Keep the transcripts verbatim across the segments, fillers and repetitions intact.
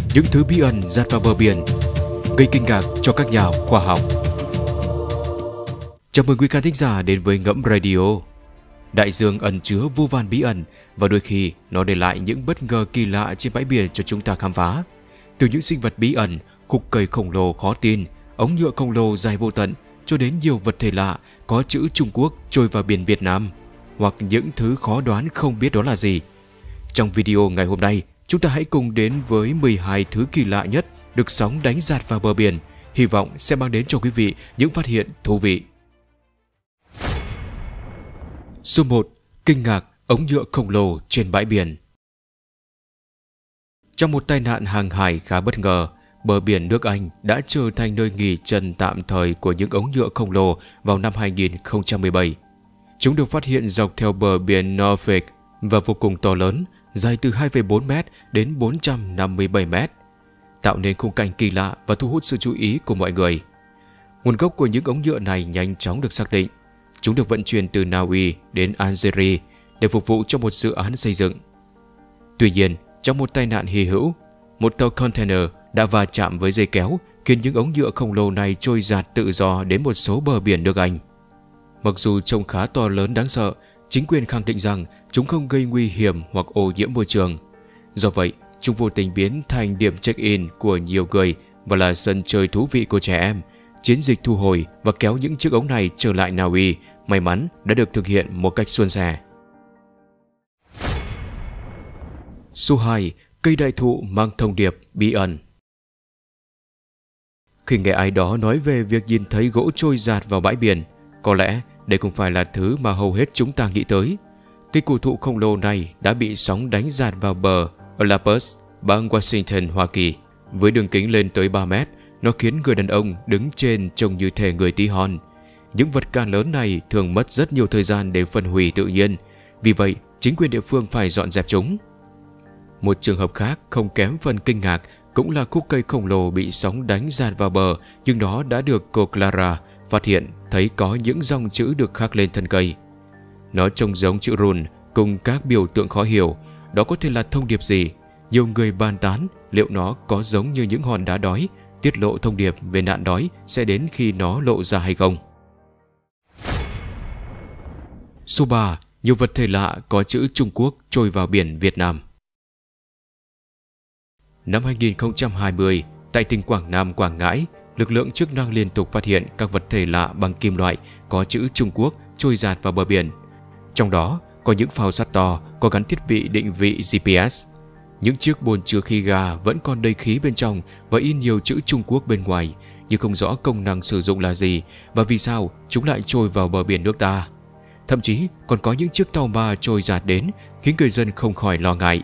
những thứ bí ẩn dạt vào bờ biển, gây kinh ngạc cho các nhà khoa học. Chào mừng quý khán thính giả đến với Ngẫm Radio. Đại dương ẩn chứa vô vàn bí ẩn và đôi khi nó để lại những bất ngờ kỳ lạ trên bãi biển cho chúng ta khám phá. Từ những sinh vật bí ẩn, khúc cây khổng lồ khó tin, ống nhựa khổng lồ dài vô tận, cho đến nhiều vật thể lạ có chữ Trung Quốc trôi vào biển Việt Nam, hoặc những thứ khó đoán không biết đó là gì. Trong video ngày hôm nay, chúng ta hãy cùng đến với mười hai thứ kỳ lạ nhất được sóng đánh dạt vào bờ biển, hy vọng sẽ mang đến cho quý vị những phát hiện thú vị. Số một. Kinh ngạc ống nhựa khổng lồ trên bãi biển. Trong một tai nạn hàng hải khá bất ngờ, bờ biển nước Anh đã trở thành nơi nghỉ chân tạm thời của những ống nhựa khổng lồ vào năm hai nghìn không trăm mười bảy. Chúng được phát hiện dọc theo bờ biển Norfolk và vô cùng to lớn, dài từ hai phẩy bốn mét đến bốn trăm năm mươi bảy mét, tạo nên khung cảnh kỳ lạ và thu hút sự chú ý của mọi người. Nguồn gốc của những ống nhựa này nhanh chóng được xác định. Chúng được vận chuyển từ Na Uy đến Algeria để phục vụ cho một dự án xây dựng. Tuy nhiên, trong một tai nạn hy hữu, một tàu container đã va chạm với dây kéo, khiến những ống nhựa khổng lồ này trôi dạt tự do đến một số bờ biển nước Anh. Mặc dù trông khá to lớn đáng sợ, chính quyền khẳng định rằng chúng không gây nguy hiểm hoặc ô nhiễm môi trường. Do vậy, chúng vô tình biến thành điểm check-in của nhiều người và là sân chơi thú vị của trẻ em. Chiến dịch thu hồi và kéo những chiếc ống này trở lại Na Uy may mắn đã được thực hiện một cách suôn sẻ. Số hai. Cây đại thụ mang thông điệp bí ẩn. Khi nghe ai đó nói về việc nhìn thấy gỗ trôi dạt vào bãi biển, có lẽ đây không phải là thứ mà hầu hết chúng ta nghĩ tới. Cây cổ thụ khổng lồ này đã bị sóng đánh dạt vào bờ ở La Paz, bang Washington, Hoa Kỳ. Với đường kính lên tới ba mét, nó khiến người đàn ông đứng trên trông như thể người tí hon. Những vật cản lớn này thường mất rất nhiều thời gian để phân hủy tự nhiên, vì vậy chính quyền địa phương phải dọn dẹp chúng. Một trường hợp khác không kém phần kinh ngạc cũng là khúc cây khổng lồ bị sóng đánh dạt vào bờ, nhưng nó đã được cô Clara phát hiện thấy có những dòng chữ được khắc lên thân cây. Nó trông giống chữ rune cùng các biểu tượng khó hiểu. Đó có thể là thông điệp gì? Nhiều người bàn tán liệu nó có giống như những hòn đá đói, tiết lộ thông điệp về nạn đói sẽ đến khi nó lộ ra hay không. Số ba. Nhiều vật thể lạ có chữ Trung Quốc trôi vào biển Việt Nam. Năm hai nghìn không trăm hai mươi, tại tỉnh Quảng Nam, Quảng Ngãi, lực lượng chức năng liên tục phát hiện các vật thể lạ bằng kim loại có chữ Trung Quốc trôi dạt vào bờ biển. Trong đó có những phao sắt to có gắn thiết bị định vị G P S. Những chiếc bồn chứa khí ga vẫn còn đầy khí bên trong và in nhiều chữ Trung Quốc bên ngoài, nhưng không rõ công năng sử dụng là gì và vì sao chúng lại trôi vào bờ biển nước ta. Thậm chí còn có những chiếc tàu ma trôi dạt đến, khiến người dân không khỏi lo ngại.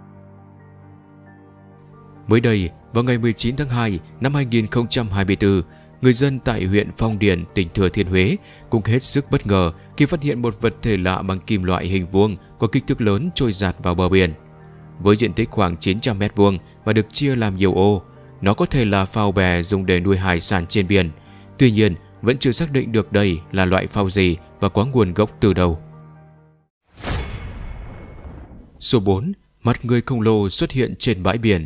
Mới đây, vào ngày mười chín tháng hai năm hai nghìn không trăm hai mươi tư, người dân tại huyện Phong Điền, tỉnh Thừa Thiên Huế cũng hết sức bất ngờ khi phát hiện một vật thể lạ bằng kim loại hình vuông có kích thước lớn trôi dạt vào bờ biển. Với diện tích khoảng chín trăm mét vuông và được chia làm nhiều ô, nó có thể là phao bè dùng để nuôi hải sản trên biển. Tuy nhiên, vẫn chưa xác định được đây là loại phao gì và có nguồn gốc từ đâu. Số bốn. Mặt người khổng lồ xuất hiện trên bãi biển.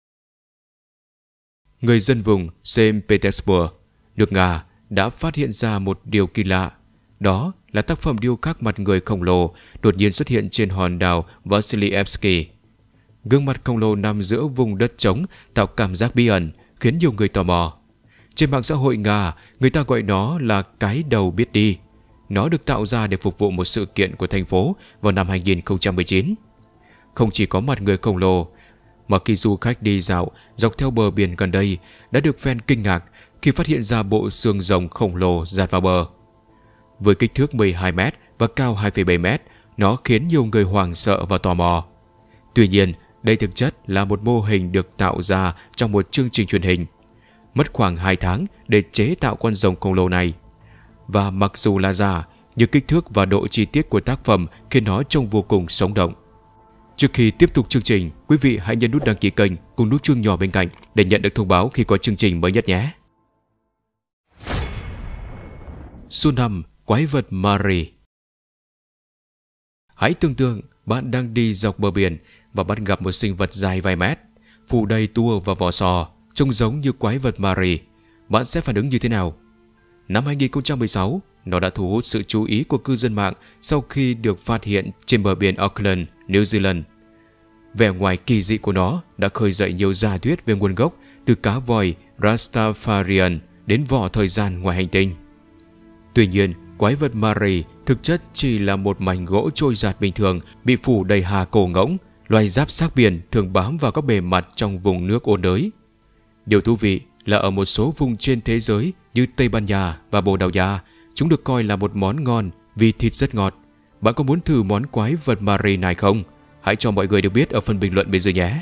Người dân vùng Saint Petersburg, nước Nga đã phát hiện ra một điều kỳ lạ. Đó là tác phẩm điêu khắc mặt người khổng lồ đột nhiên xuất hiện trên hòn đảo Vasilyevsky. Gương mặt khổng lồ nằm giữa vùng đất trống tạo cảm giác bí ẩn, khiến nhiều người tò mò. Trên mạng xã hội Nga, người ta gọi nó là cái đầu biết đi. Nó được tạo ra để phục vụ một sự kiện của thành phố vào năm hai nghìn không trăm mười chín. Không chỉ có mặt người khổng lồ, mà khi du khách đi dạo dọc theo bờ biển gần đây đã được fan kinh ngạc khi phát hiện ra bộ xương rồng khổng lồ dạt vào bờ. Với kích thước mười hai mét và cao hai phẩy bảy mét, nó khiến nhiều người hoảng sợ và tò mò. Tuy nhiên, đây thực chất là một mô hình được tạo ra trong một chương trình truyền hình. Mất khoảng hai tháng để chế tạo con rồng khổng lồ này. Và mặc dù là giả, nhưng kích thước và độ chi tiết của tác phẩm khiến nó trông vô cùng sống động. Trước khi tiếp tục chương trình, quý vị hãy nhấn nút đăng ký kênh cùng nút chuông nhỏ bên cạnh để nhận được thông báo khi có chương trình mới nhất nhé. Số năm. Quái vật Mary. Hãy tưởng tượng bạn đang đi dọc bờ biển và bắt gặp một sinh vật dài vài mét. phủ đầy tua và vỏ sò, trông giống như quái vật Mary. Bạn sẽ phản ứng như thế nào? Năm hai nghìn không trăm mười sáu, nó đã thu hút sự chú ý của cư dân mạng sau khi được phát hiện trên bờ biển Auckland, New Zealand. Vẻ ngoài kỳ dị của nó đã khơi dậy nhiều giả thuyết về nguồn gốc, từ cá voi Rastafarian đến vỏ thời gian ngoài hành tinh. Tuy nhiên, quái vật Mary thực chất chỉ là một mảnh gỗ trôi giạt bình thường bị phủ đầy hà cổ ngỗng, loài giáp xác biển thường bám vào các bề mặt trong vùng nước ôn đới. Điều thú vị là ở một số vùng trên thế giới như Tây Ban Nha và Bồ Đào Nha, chúng được coi là một món ngon vì thịt rất ngọt. Bạn có muốn thử món quái vật Mary này không? Hãy cho mọi người được biết ở phần bình luận bên dưới nhé.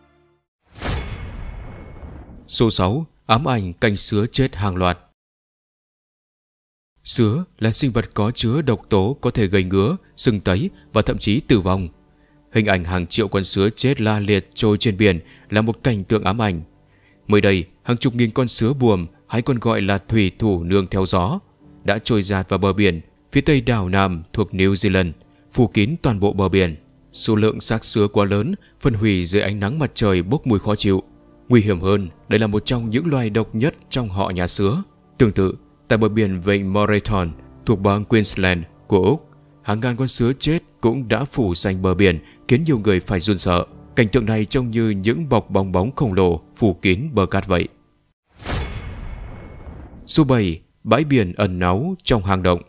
Số sáu. Ám ảnh canh sứa chết hàng loạt. Sứa là sinh vật có chứa độc tố có thể gây ngứa, sưng tấy và thậm chí tử vong. Hình ảnh hàng triệu con sứa chết la liệt trôi trên biển là một cảnh tượng ám ảnh. Mới đây, hàng chục nghìn con sứa buồm, hay còn gọi là thủy thủ nương theo gió, đã trôi dạt vào bờ biển phía tây đảo Nam thuộc New Zealand, phủ kín toàn bộ bờ biển. Số lượng xác sứa quá lớn, phân hủy dưới ánh nắng mặt trời bốc mùi khó chịu. Nguy hiểm hơn, đây là một trong những loài độc nhất trong họ nhà sứa. Tương tự, tại bờ biển vịnh Moreton thuộc bang Queensland của Úc, hàng ngàn con sứa chết cũng đã phủ xanh bờ biển, khiến nhiều người phải run sợ. Cảnh tượng này trông như những bọc bong bóng khổng lồ phủ kín bờ cát vậy. Số bảy. Bãi biển ẩn náu trong hang động.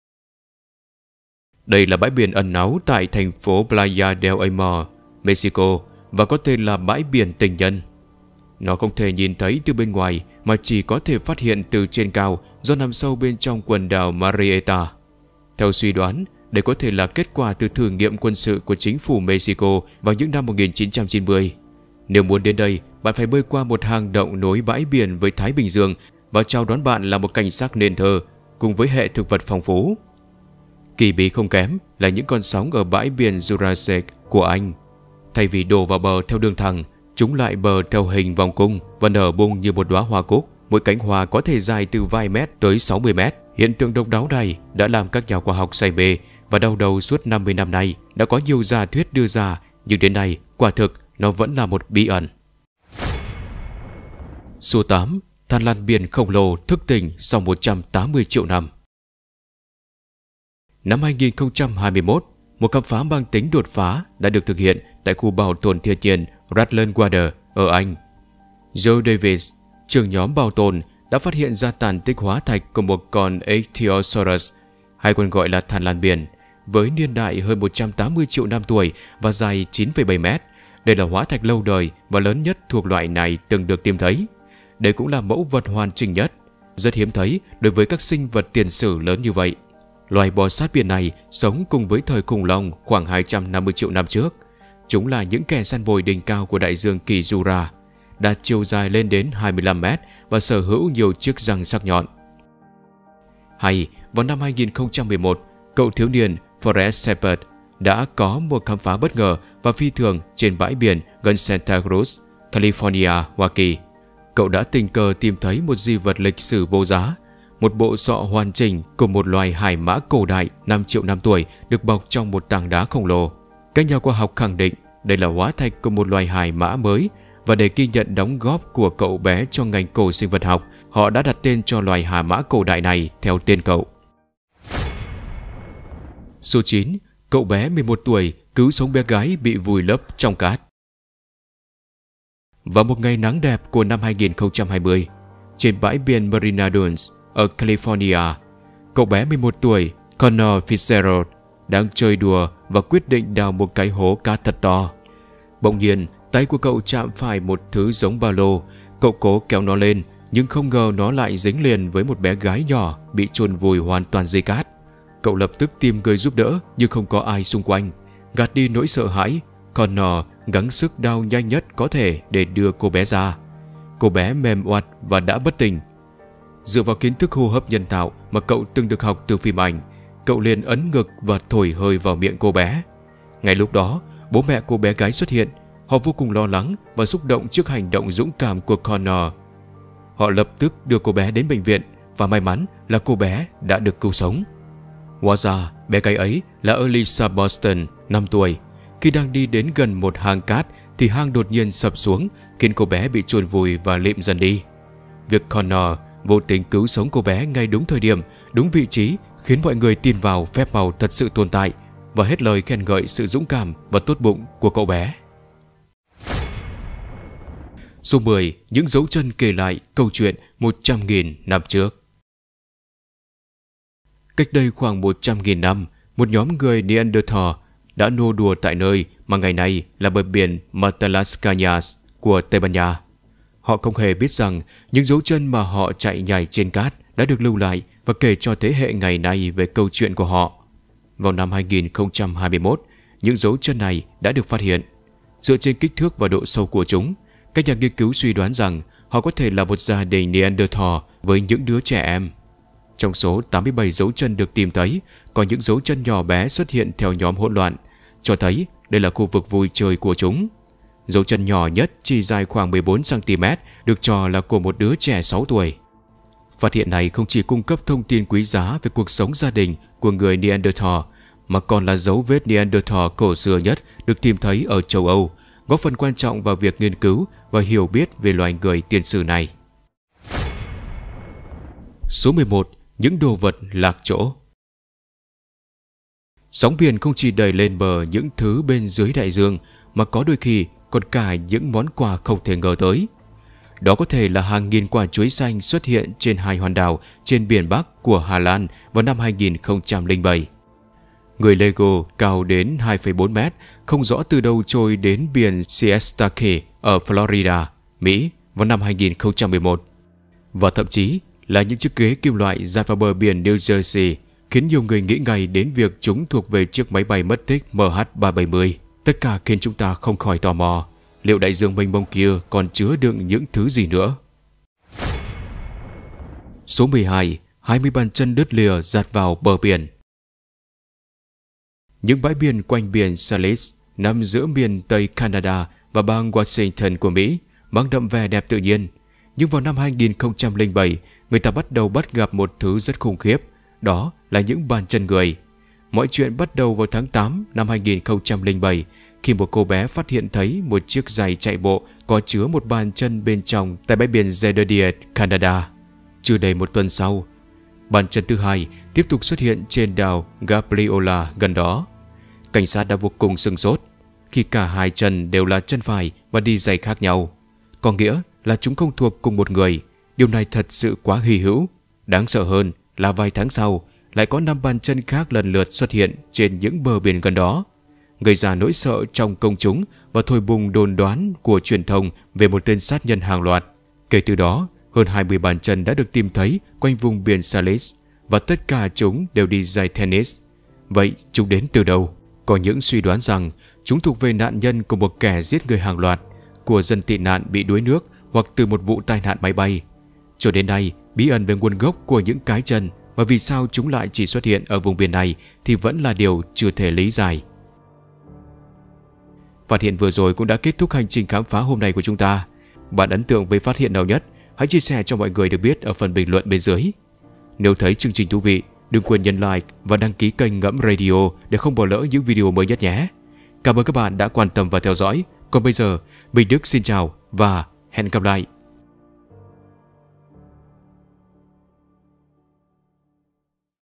Đây là bãi biển ẩn náu tại thành phố Playa del Amor, Mexico, và có tên là bãi biển tình nhân. Nó không thể nhìn thấy từ bên ngoài mà chỉ có thể phát hiện từ trên cao do nằm sâu bên trong quần đảo Marietta. Theo suy đoán, đây có thể là kết quả từ thử nghiệm quân sự của chính phủ Mexico vào những năm một nghìn chín trăm chín mươi. Nếu muốn đến đây, bạn phải bơi qua một hang động nối bãi biển với Thái Bình Dương, và chào đón bạn là một cảnh sắc nên thơ cùng với hệ thực vật phong phú. Kỳ bí không kém là những con sóng ở bãi biển Jurassic của Anh. Thay vì đổ vào bờ theo đường thẳng, chúng lại bờ theo hình vòng cung và nở bung như một đóa hoa cúc. Mỗi cánh hoa có thể dài từ vài mét tới sáu mươi mét. Hiện tượng độc đáo này đã làm các nhà khoa học say mê và đau đầu suốt năm mươi năm nay. Đã có nhiều giả thuyết đưa ra, nhưng đến nay quả thực nó vẫn là một bí ẩn. Số tám. Than lằn biển khổng lồ thức tỉnh sau một trăm tám mươi triệu năm. Năm hai nghìn không trăm hai mươi mốt, một khám phá mang tính đột phá đã được thực hiện tại khu bảo tồn thiên nhiên Rutland Water ở Anh. Joe Davis, trưởng nhóm bảo tồn, đã phát hiện ra tàn tích hóa thạch của một con Ichthyosaurus, hay còn gọi là than lằn biển, với niên đại hơn một trăm tám mươi triệu năm tuổi và dài chín phẩy bảy mét. Đây là hóa thạch lâu đời và lớn nhất thuộc loại này từng được tìm thấy. Đây cũng là mẫu vật hoàn chỉnh nhất, rất hiếm thấy đối với các sinh vật tiền sử lớn như vậy. Loài bò sát biển này sống cùng với thời khủng long khoảng hai trăm năm mươi triệu năm trước. Chúng là những kẻ săn mồi đỉnh cao của đại dương Kỳ Jura, đạt chiều dài lên đến hai mươi lăm mét và sở hữu nhiều chiếc răng sắc nhọn. Hay, vào năm hai nghìn không trăm mười một, cậu thiếu niên Forrest Shepard đã có một khám phá bất ngờ và phi thường trên bãi biển gần Santa Cruz, California, Hoa Kỳ. Cậu đã tình cờ tìm thấy một di vật lịch sử vô giá, một bộ sọ hoàn chỉnh của một loài hải mã cổ đại năm triệu năm tuổi được bọc trong một tảng đá khổng lồ. Các nhà khoa học khẳng định đây là hóa thạch của một loài hải mã mới, và để ghi nhận đóng góp của cậu bé cho ngành cổ sinh vật học, họ đã đặt tên cho loài hải mã cổ đại này theo tên cậu. Số chín. Cậu bé mười một tuổi cứu sống bé gái bị vùi lấp trong cát. Vào một ngày nắng đẹp của năm hai nghìn không trăm hai mươi, trên bãi biển Marina Dunes ở California, cậu bé mười một tuổi Connor Fitzgerald đang chơi đùa và quyết định đào một cái hố cát thật to. Bỗng nhiên, tay của cậu chạm phải một thứ giống ba lô. Cậu cố kéo nó lên, nhưng không ngờ nó lại dính liền với một bé gái nhỏ bị chôn vùi hoàn toàn dưới cát. Cậu lập tức tìm người giúp đỡ, nhưng không có ai xung quanh. Gạt đi nỗi sợ hãi, Connor gắng sức đào nhanh nhất có thể để đưa cô bé ra. Cô bé mềm oặt và đã bất tỉnh. Dựa vào kiến thức hô hấp nhân tạo mà cậu từng được học từ phim ảnh, cậu liền ấn ngực và thổi hơi vào miệng cô bé. Ngay lúc đó, bố mẹ cô bé gái xuất hiện. Họ vô cùng lo lắng và xúc động trước hành động dũng cảm của Connor. Họ lập tức đưa cô bé đến bệnh viện, và may mắn là cô bé đã được cứu sống. Hóa ra, bé gái ấy là Elisa Boston, năm tuổi. Khi đang đi đến gần một hang cát thì hang đột nhiên sập xuống, khiến cô bé bị chôn vùi và lịm dần đi. Việc Connor vô tình cứu sống cô bé ngay đúng thời điểm, đúng vị trí khiến mọi người tin vào phép màu thật sự tồn tại và hết lời khen ngợi sự dũng cảm và tốt bụng của cậu bé. Số mười. Những dấu chân kể lại câu chuyện một trăm nghìn năm trước. Cách đây khoảng một trăm nghìn năm, một nhóm người Neanderthal đã nô đùa tại nơi mà ngày nay là bờ biển Matalascañas của Tây Ban Nha. Họ không hề biết rằng những dấu chân mà họ chạy nhảy trên cát đã được lưu lại và kể cho thế hệ ngày nay về câu chuyện của họ. Vào năm hai nghìn không trăm hai mươi mốt, những dấu chân này đã được phát hiện. Dựa trên kích thước và độ sâu của chúng, các nhà nghiên cứu suy đoán rằng họ có thể là một gia đình Neanderthal với những đứa trẻ em. Trong số tám mươi bảy dấu chân được tìm thấy, có những dấu chân nhỏ bé xuất hiện theo nhóm hỗn loạn, cho thấy đây là khu vực vui chơi của chúng. Dấu chân nhỏ nhất chỉ dài khoảng mười bốn xăng ti mét, được cho là của một đứa trẻ sáu tuổi. Phát hiện này không chỉ cung cấp thông tin quý giá về cuộc sống gia đình của người Neanderthal, mà còn là dấu vết Neanderthal cổ xưa nhất được tìm thấy ở châu Âu, góp phần quan trọng vào việc nghiên cứu và hiểu biết về loài người tiền sử này. Số mười một. Những đồ vật lạc chỗ. Sóng biển không chỉ đẩy lên bờ những thứ bên dưới đại dương, mà có đôi khi còn cả những món quà không thể ngờ tới. Đó có thể là hàng nghìn quả chuối xanh xuất hiện trên hai hòn đảo trên biển Bắc của Hà Lan vào năm hai nghìn không trăm lẻ bảy. Người Lego cao đến hai phẩy bốn mét không rõ từ đâu trôi đến biển Siesta Key ở Florida, Mỹ vào năm hai nghìn không trăm mười một. Và thậm chí là những chiếc ghế kim loại ra vào bờ biển New Jersey, khiến nhiều người nghĩ ngay đến việc chúng thuộc về chiếc máy bay mất tích M H ba bảy mươi. Tất cả khiến chúng ta không khỏi tò mò, liệu đại dương mênh mông kia còn chứa đựng những thứ gì nữa? Số mười hai. hai mươi bàn chân đứt lìa dạt vào bờ biển. Những bãi biển quanh biển Salis nằm giữa miền Tây Canada và bang Washington của Mỹ mang đậm vẻ đẹp tự nhiên. Nhưng vào năm hai nghìn không trăm lẻ bảy, người ta bắt đầu bắt gặp một thứ rất khủng khiếp, đó là những bàn chân người. Mọi chuyện bắt đầu vào tháng tám năm hai nghìn không trăm lẻ bảy, khi một cô bé phát hiện thấy một chiếc giày chạy bộ có chứa một bàn chân bên trong tại bãi biển Zedediet, Canada. Chưa đầy một tuần sau, bàn chân thứ hai tiếp tục xuất hiện trên đảo Gabriola gần đó. Cảnh sát đã vô cùng sửng sốt khi cả hai chân đều là chân phải và đi giày khác nhau, có nghĩa là chúng không thuộc cùng một người. Điều này thật sự quá hy hữu. Đáng sợ hơn là vài tháng sau lại có năm bàn chân khác lần lượt xuất hiện trên những bờ biển gần đó, gây ra nỗi sợ trong công chúng và thổi bùng đồn đoán của truyền thông về một tên sát nhân hàng loạt. Kể từ đó, hơn hai mươi bàn chân đã được tìm thấy quanh vùng biển Salis, và tất cả chúng đều đi giày tennis. Vậy chúng đến từ đâu? Có những suy đoán rằng chúng thuộc về nạn nhân của một kẻ giết người hàng loạt, của dân tị nạn bị đuối nước, hoặc từ một vụ tai nạn máy bay. Cho đến nay, bí ẩn về nguồn gốc của những cái chân và vì sao chúng lại chỉ xuất hiện ở vùng biển này thì vẫn là điều chưa thể lý giải. Phát hiện vừa rồi cũng đã kết thúc hành trình khám phá hôm nay của chúng ta. Bạn ấn tượng với phát hiện nào nhất? Hãy chia sẻ cho mọi người được biết ở phần bình luận bên dưới. Nếu thấy chương trình thú vị, đừng quên nhấn like và đăng ký kênh Ngẫm Radio để không bỏ lỡ những video mới nhất nhé. Cảm ơn các bạn đã quan tâm và theo dõi. Còn bây giờ, Minh Đức xin chào và hẹn gặp lại.